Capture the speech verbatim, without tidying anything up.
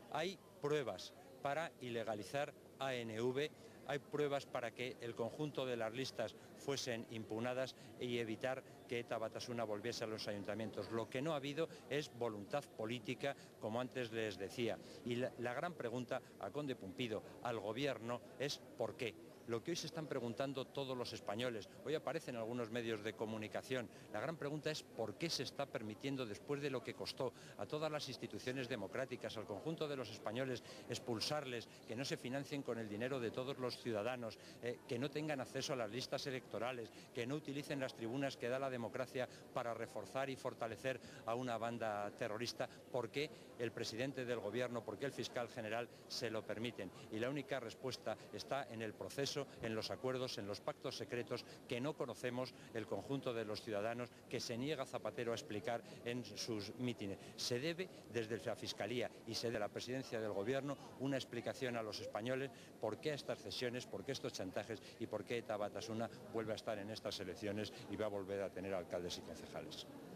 Hay pruebas para ilegalizar A N V, hay pruebas para que el conjunto de las listas fuesen impugnadas y evitar que Eta Batasuna volviese a los ayuntamientos. Lo que no ha habido es voluntad política, como antes les decía. Y la, la gran pregunta a Conde Pumpido, al Gobierno, es ¿por qué? Lo que hoy se están preguntando todos los españoles, hoy aparecen algunos medios de comunicación, la gran pregunta es ¿por qué se está permitiendo, después de lo que costó a todas las instituciones democráticas, al conjunto de los españoles, expulsarles, que no se financien con el dinero de todos los ciudadanos, eh, que no tengan acceso a las listas electorales, que no utilicen las tribunas que da la democracia para reforzar y fortalecer a una banda terrorista? ¿Por qué el presidente del Gobierno, por qué el fiscal general se lo permiten? Y la única respuesta está en el proceso, en los acuerdos, en los pactos secretos que no conocemos el conjunto de los ciudadanos, que se niega Zapatero a explicar en sus mítines. Se debe desde la Fiscalía y se debe de la Presidencia del Gobierno una explicación a los españoles por qué estas cesiones, por qué estos chantajes y por qué Eta Batasuna vuelve a estar en estas elecciones y va a volver a tener alcaldes y concejales.